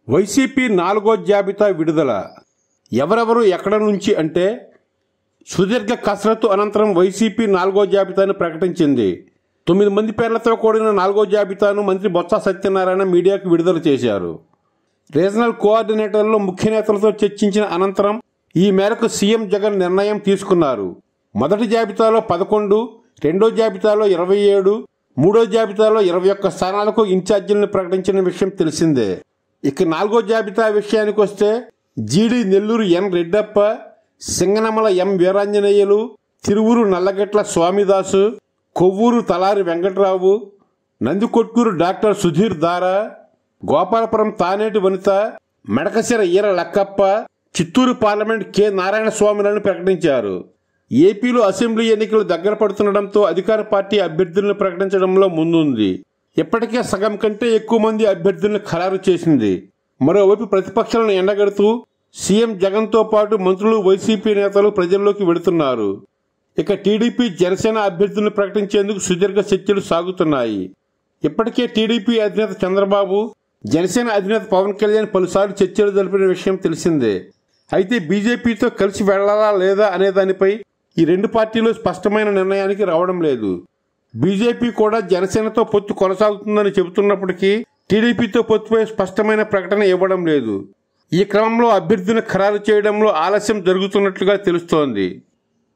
YCP 4వ జాబితా విడుదల. ఎవరెవరు ఎక్కడ నుంచి అంటే, సుదీర్ఘ కసరత్తు అనంతరం వైసీపీ 4వ జాబితాను ప్రకటించింది. 9 మంది పేర్లతో కూడిన 4వ జాబితాను మంత్రి బొత్స సత్యనారాయణ మీడియాకు విడుదల చేశారు. రీజనల్ కోఆర్డినేటర్లు ముఖ్య నేతలతో చర్చించిన అనంతరం ఈ మేరకు సీఎం జగన్ నిర్ణయం తీసుకున్నారు. మొదటి జాబితాలో 11, రెండో జాబితాలో 27, మూడో జాబితాలో 21 స్థానాలకు ఇన్ఛార్జీలను ప్రకటించిన విషయం తెలిసిందే. ఇక 4వ జాబితా విషయానికి వస్తే, GD Nellore N Reddappa, Singanamala M Veeranjaneyulu, Tiruvuru Nallagatla Swamidas, Kovvur Talari Venkatrao, Nandikotkur doctor Sudheer Dara, Gopalapuram Taneti Vanitha, Madakasira Eera Lakkappa, Chittoor parliament K Narayana స్వామిలను ప్రకటించారు. ఏపీలో అసెంబ్లీ ఎన్నికలు దగ్గర పడుతుండటంతో అధికార పార్టీ అభ్యర్థులను ప్రకటించడంలో ముందుంది. ఇప్పటికే సగం కంటే ఎక్కువ మంది అభ్యర్థులను ఖరారు చేసింది. మరోవైపు ప్రతిపక్షాలను ఎండగడుతూ సీఎం జగన్తో పాటు మంత్రులు, వైసీపీ నేతలు ప్రజల్లోకి వెడుతున్నారు. ఇక టీడీపీ, జనసేన అభ్యర్థులను ప్రకటించేందుకు సుదీర్ఘ చర్చలు సాగుతున్నాయి. ఇప్పటికే టీడీపీ అధినేత చంద్రబాబు, జనసేన అధినేత పవన్ కళ్యాణ్ పలుసార్లు చర్చలు జరిపిన విషయం తెలిసిందే. అయితే బీజేపీతో కలిసి వెళ్లాలా లేదా అనే దానిపై ఈ రెండు పార్టీలు స్పష్టమైన నిర్ణయానికి రావడం లేదు. బీజేపీ కూడా జనసేనతో పొత్తు కొనసాగుతుందని చెబుతున్నప్పటికీ టీడీపీతో పొత్తుపై స్పష్టమైన ప్రకటన ఇవ్వడం లేదు. ఈ క్రమంలో అభ్యర్థిని ఖరారు చేయడంలో ఆలస్యం జరుగుతున్నట్లుగా తెలుస్తోంది.